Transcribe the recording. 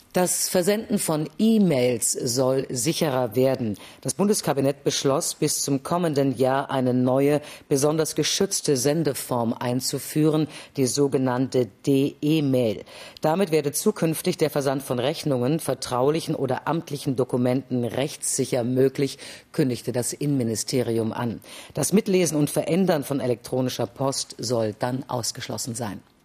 Das Versenden von E-Mails soll sicherer werden. Das Bundeskabinett beschloss, bis zum kommenden Jahr eine neue, besonders geschützte Sendeform einzuführen, die sogenannte DE-Mail. Damit werde zukünftig der Versand von Rechnungen, vertraulichen oder amtlichen Dokumenten rechtssicher möglich, kündigte das Innenministerium an. Das Mitlesen und Verändern von elektronischer Post soll dann ausgeschlossen sein.